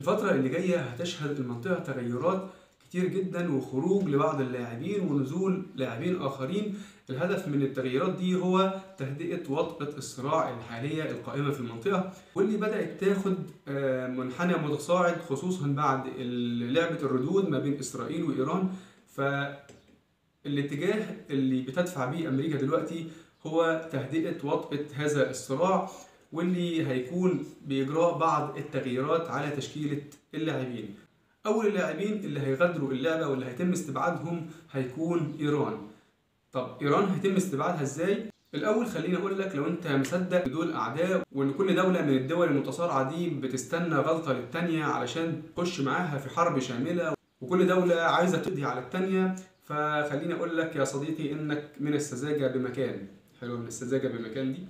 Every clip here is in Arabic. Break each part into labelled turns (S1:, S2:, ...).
S1: الفترة اللي جاية هتشهد المنطقة تغيرات كتير جدا وخروج لبعض اللاعبين ونزول لاعبين آخرين. الهدف من التغييرات دي هو تهدئة وطأة الصراع الحالية القائمة في المنطقة، واللي بدأت تاخد منحنى متصاعد خصوصا بعد لعبة الردود ما بين إسرائيل وإيران. فالاتجاه اللي بتدفع بيه أمريكا دلوقتي هو تهدئة وطأة هذا الصراع، واللي هيكون بإجراء بعض التغييرات على تشكيلة اللاعبين. أول اللاعبين اللي هيغادروا اللعبة واللي هيتم استبعادهم هيكون إيران. طب إيران هيتم استبعادها إزاي؟ الأول خليني أقول لك، لو أنت مصدق إن دول أعداء وإن كل دولة من الدول المتصارعة دي بتستنى غلطة للتانية علشان تخش معاها في حرب شاملة، وكل دولة عايزة تقضي على التانية، فخليني أقول لك يا صديقي إنك من السذاجة بمكان. حلو، من السذاجة بمكان دي.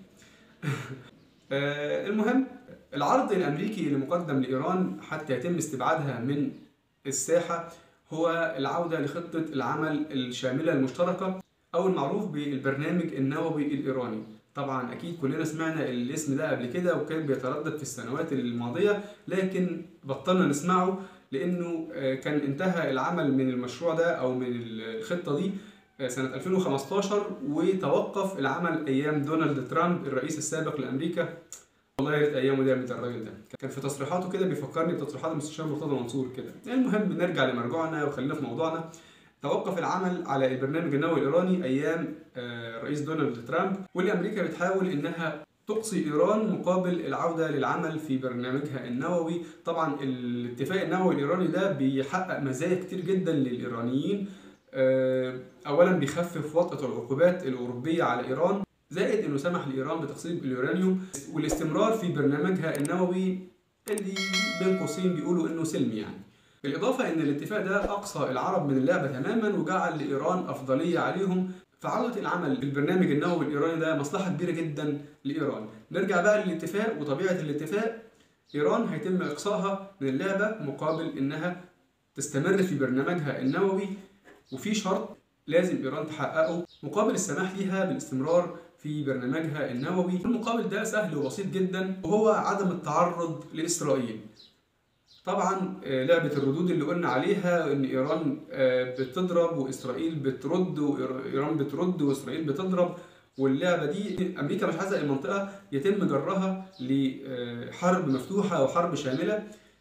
S1: المهم، العرض الأمريكي اللي مقدم لإيران حتى يتم استبعادها من الساحة هو العودة لخطة العمل الشاملة المشتركة، أو المعروف بالبرنامج النووي الإيراني. طبعا أكيد كلنا سمعنا الاسم ده قبل كده وكان بيتردد في السنوات الماضية، لكن بطلنا نسمعه لأنه كان انتهى العمل من المشروع ده أو من الخطة دي سنة 2015، وتوقف العمل أيام دونالد ترامب الرئيس السابق لأمريكا. والله يا ريت أيامه دامت الراجل ده، كان في تصريحاته كده بيفكرني بتصريحات المستشار مرتضى منصور كده. المهم نرجع لمرجوعنا وخلينا في موضوعنا. توقف العمل على البرنامج النووي الإيراني أيام الرئيس دونالد ترامب، واللي أمريكا بتحاول إنها تقصي إيران مقابل العودة للعمل في برنامجها النووي. طبعا الاتفاق النووي الإيراني ده بيحقق مزايا كتير جدا للإيرانيين. أولا بيخفف وطأة العقوبات الأوروبية على إيران، زائد إنه سمح لإيران بتخصيب اليورانيوم والاستمرار في برنامجها النووي اللي بين قوسين بيقولوا إنه سلمي يعني. بالإضافة إن الاتفاق ده أقصى العرب من اللعبة تماما وجعل لإيران أفضلية عليهم، فعودة العمل بالبرنامج النووي الإيراني ده مصلحة كبيرة جدا لإيران. نرجع بقى للاتفاق وطبيعة الاتفاق. إيران هيتم إقصائها من اللعبة مقابل إنها تستمر في برنامجها النووي، وفي شرط لازم إيران تحققه مقابل السماح لها بالاستمرار في برنامجها النووي. المقابل ده سهل وبسيط جدا، وهو عدم التعرض لإسرائيل. طبعا لعبة الردود اللي قلنا عليها ان ايران بتضرب واسرائيل بترد، وايران بترد واسرائيل بتضرب، واللعبة دي امريكا مش عايزة المنطقة يتم جرها لحرب مفتوحة او حرب شاملة.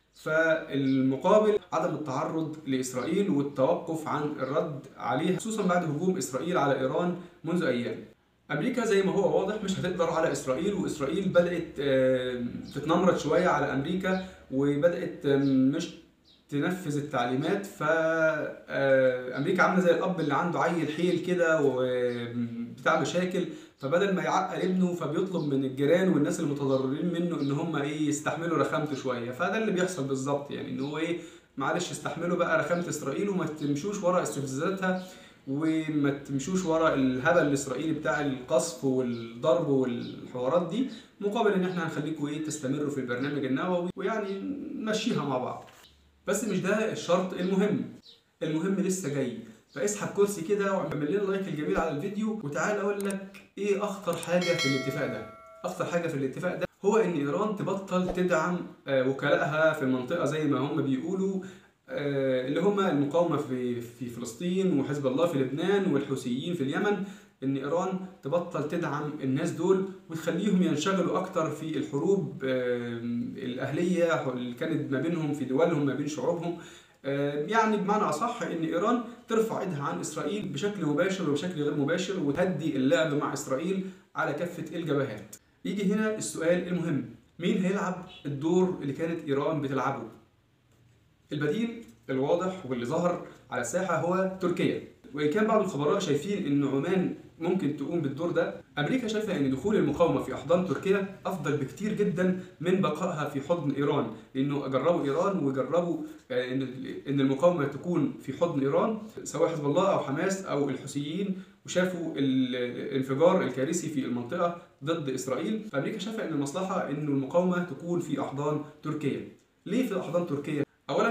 S1: فالمقابل عدم التعرض لاسرائيل والتوقف عن الرد عليها، خصوصا بعد هجوم اسرائيل على ايران منذ ايام. امريكا زي ما هو واضح مش هتقدر على اسرائيل، واسرائيل بدات تتنمرد شويه على امريكا وبدات مش تنفذ التعليمات. فامريكا عامله زي الاب اللي عنده عيل حيل كده وبتاع مشاكل، فبدل ما يعقل ابنه فبيطلب من الجيران والناس المتضررين منه ان هم يستحملوا رخامته شويه. فده اللي بيحصل بالظبط، يعني ان هو معلش استحملوا بقى رخامه اسرائيل وما تمشوش ورا استفزازاتها وما تمشوش ورا الهبل الاسرائيلي بتاع القصف والضرب والحوارات دي، مقابل ان احنا هنخليكم تستمروا في البرنامج النووي ويعني نمشيها مع بعض. بس مش ده الشرط المهم لسه جاي. فاسحب كرسي كده واعمل لنا لايك الجميل على الفيديو، وتعال اقول لك ايه اخطر حاجه في الاتفاق ده. اخطر حاجه في الاتفاق ده هو ان ايران تبطل تدعم وكلائها في المنطقه زي ما هم بيقولوا، اللي هم المقاومة في فلسطين وحزب الله في لبنان والحوثيين في اليمن. ان ايران تبطل تدعم الناس دول وتخليهم ينشغلوا اكتر في الحروب الاهلية اللي كانت ما بينهم في دولهم ما بين شعوبهم. يعني بمعنى اصح ان ايران ترفع ايدها عن اسرائيل بشكل مباشر وبشكل غير مباشر، وتهدي اللعب مع اسرائيل على كافة الجبهات. يجي هنا السؤال المهم، مين هيلعب الدور اللي كانت ايران بتلعبه؟ البديل الواضح واللي ظهر على الساحة هو تركيا. وإن كان بعض الخبراء شايفين إن عمان ممكن تقوم بالدور ده، أمريكا شايفة إن دخول المقاومة في أحضان تركيا أفضل بكتير جدا من بقائها في حضن إيران، لأنه جربوا إيران وجربوا إن المقاومة تكون في حضن إيران سواء حزب الله أو حماس أو الحوثيين، وشافوا الانفجار الكارثي في المنطقة ضد إسرائيل. فأمريكا شايفة إن المصلحة إن المقاومة تكون في أحضان تركيا. ليه في أحضان تركيا؟ أولا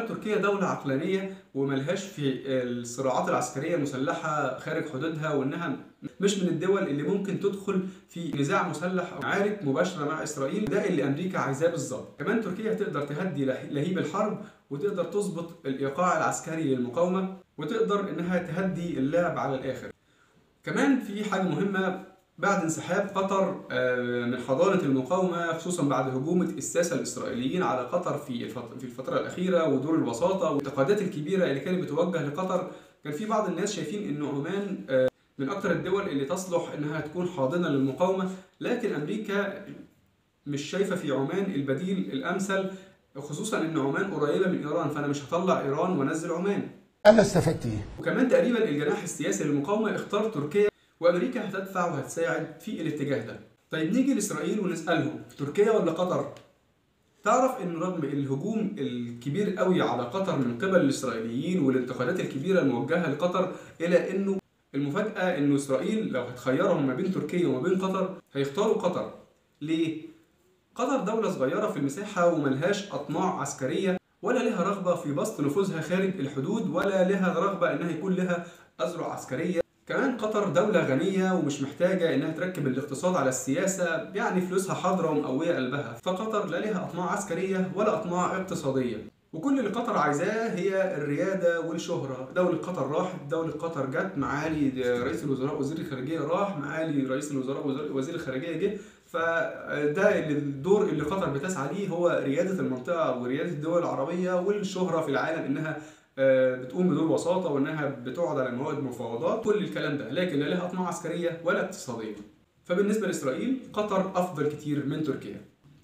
S1: اولا تركيا دولة عقلانية وملهاش في الصراعات العسكرية المسلحة خارج حدودها، وانها مش من الدول اللي ممكن تدخل في نزاع مسلح او معارك مباشرة مع اسرائيل. ده اللي امريكا عايزاه بالظبط. كمان تركيا تقدر تهدي لهيب الحرب، وتقدر تظبط الايقاع العسكري للمقاومة، وتقدر انها تهدي اللعب على الاخر. كمان في حاجة مهمة، بعد انسحاب قطر من حضانة المقاومة، خصوصا بعد هجوم الساسة الإسرائيليين على قطر في الفترة الأخيرة ودور الوساطة والانتقادات الكبيرة اللي كانت بتوجه لقطر، كان في بعض الناس شايفين إن عمان من أكثر الدول اللي تصلح إنها تكون حاضنة للمقاومة، لكن أمريكا مش شايفة في عمان البديل الأمثل، خصوصا إن عمان قريبة من إيران، فأنا مش هطلع إيران وأنزل عمان.
S2: أنا استفدت إيه؟
S1: وكمان تقريبا الجناح السياسي للمقاومة اختار تركيا، وامريكا هتدفع وهتساعد في الاتجاه ده. طيب نيجي لاسرائيل ونسالهم تركيا ولا قطر؟ تعرف ان رغم الهجوم الكبير قوي على قطر من قبل الاسرائيليين والانتقادات الكبيره الموجهه لقطر، الا انه المفاجاه انه اسرائيل لو هتخيرهم ما بين تركيا وما بين قطر هيختاروا قطر. ليه؟ قطر دوله صغيره في المساحه وملهاش اطماع عسكريه، ولا لها رغبه في بسط نفوذها خارج الحدود، ولا لها رغبه انها يكون لها اذرع عسكريه. كمان قطر دولة غنية ومش محتاجة إنها تركب الاقتصاد على السياسة، يعني فلوسها حاضرة ومقوية قلبها، فقطر لا لها أطماع عسكرية ولا أطماع اقتصادية، وكل اللي قطر عايزاه هي الريادة والشهرة. دولة قطر راحت، دولة قطر جت، معالي رئيس الوزراء وزير الخارجية راح، معالي رئيس الوزراء وزير الخارجية جه، فده الدور اللي قطر بتسعى ليه، هو ريادة المنطقة وريادة الدول العربية والشهرة في العالم، إنها بتقوم بدور وساطة وإنها بتقعد على موائد مفاوضات، كل الكلام ده، لكن لا لها أطماع عسكرية ولا اقتصادية. فبالنسبة لإسرائيل قطر أفضل كتير من تركيا.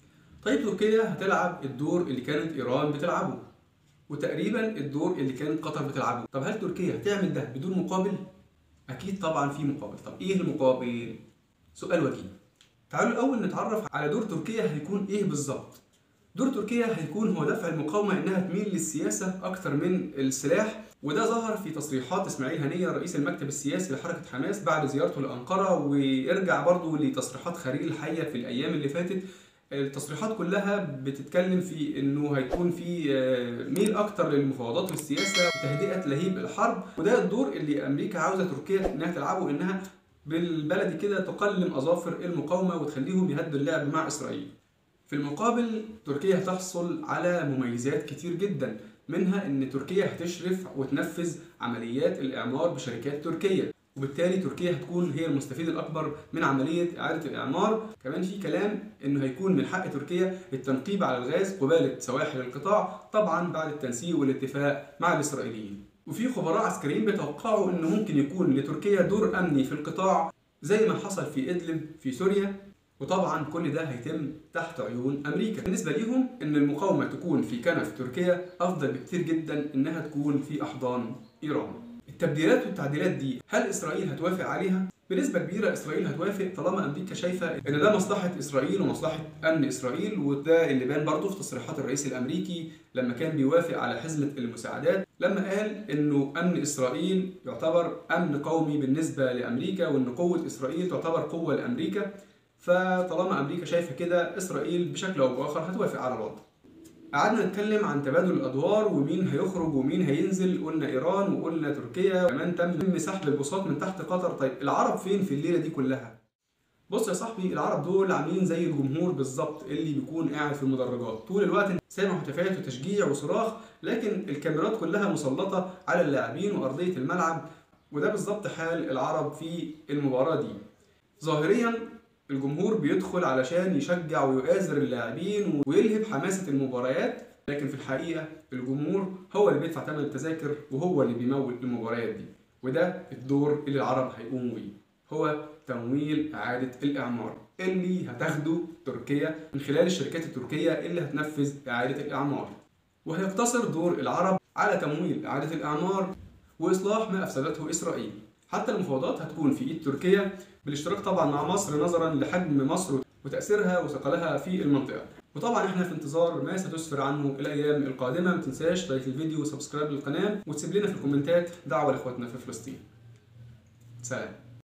S1: طيب تركيا هتلعب الدور اللي كانت إيران بتلعبه، وتقريبا الدور اللي كانت قطر بتلعبه. طب هل تركيا هتعمل ده بدون مقابل؟ أكيد طبعا في مقابل. طب إيه المقابل؟ سؤال وجيه. تعالوا الأول نتعرف على دور تركيا هيكون إيه بالظبط. دور تركيا هيكون هو دفع المقاومة إنها تميل للسياسة أكثر من السلاح، وده ظهر في تصريحات إسماعيل هنية رئيس المكتب السياسي لحركة حماس بعد زيارته لأنقرة، ويرجع برضه لتصريحات خليل الحية في الأيام اللي فاتت. التصريحات كلها بتتكلم في إنه هيكون في ميل أكتر للمفاوضات والسياسة وتهدئة لهيب الحرب، وده الدور اللي أمريكا عاوزة تركيا إنها تلعبه، إنها بالبلدي كده تقلم أظافر المقاومة وتخليهم يهدوا اللعب مع إسرائيل. في المقابل تركيا هتحصل على مميزات كتير جدا، منها ان تركيا هتشرف وتنفذ عمليات الاعمار بشركات تركية، وبالتالي تركيا هتكون هي المستفيد الاكبر من عملية اعادة الاعمار. كمان في كلام انه هيكون من حق تركيا التنقيب على الغاز قبالة سواحل القطاع، طبعا بعد التنسيق والاتفاق مع الاسرائيليين. وفي خبراء عسكريين بيتوقعوا انه ممكن يكون لتركيا دور امني في القطاع زي ما حصل في ادلب في سوريا، وطبعا كل ده هيتم تحت عيون امريكا. بالنسبه ليهم ان المقاومه تكون في كنف تركيا افضل بكتير جدا انها تكون في احضان ايران. التبديلات والتعديلات دي هل اسرائيل هتوافق عليها؟ بنسبه كبيره اسرائيل هتوافق طالما امريكا شايفه ان ده مصلحه اسرائيل ومصلحه امن اسرائيل، وده اللي بان برضه في تصريحات الرئيس الامريكي لما كان بيوافق على حزمه المساعدات، لما قال انه امن اسرائيل يعتبر امن قومي بالنسبه لامريكا، وان قوه اسرائيل تعتبر قوه لامريكا. فطالما امريكا شايفه كده اسرائيل بشكل او باخر هتوافق على الوضع. قعدنا نتكلم عن تبادل الادوار ومين هيخرج ومين هينزل، قلنا ايران وقلنا تركيا، كمان تم سحب البساط من تحت قطر. طيب العرب فين في الليله دي كلها؟ بص يا صاحبي، العرب دول عاملين زي الجمهور بالظبط اللي بيكون قاعد في المدرجات طول الوقت سامع هتافات وتشجيع وصراخ، لكن الكاميرات كلها مسلطه على اللاعبين وارضيه الملعب، وده بالظبط حال العرب في المباراه دي. ظاهريا الجمهور بيدخل علشان يشجع ويؤازر اللاعبين ويلهب حماسة المباريات، لكن في الحقيقة الجمهور هو اللي بيدفع ثمن التذاكر وهو اللي بيمول المباريات دي، وده الدور اللي العرب هيقوموا بيه، هو تمويل إعادة الإعمار اللي هتاخده تركيا من خلال الشركات التركية اللي هتنفذ إعادة الإعمار. وهيقتصر دور العرب على تمويل إعادة الإعمار وإصلاح ما أفسدته إسرائيل. حتى المفاوضات هتكون في إيد تركيا بالاشتراك طبعا مع مصر نظرا لحجم مصر وتأثيرها وثقلها في المنطقة، وطبعا احنا في انتظار ما ستسفر عنه الأيام القادمة. ما تنساش لايك الفيديو وسبسكرايب للقناة، وتسيب لنا في الكومنتات دعوة لإخواتنا في فلسطين. سلام.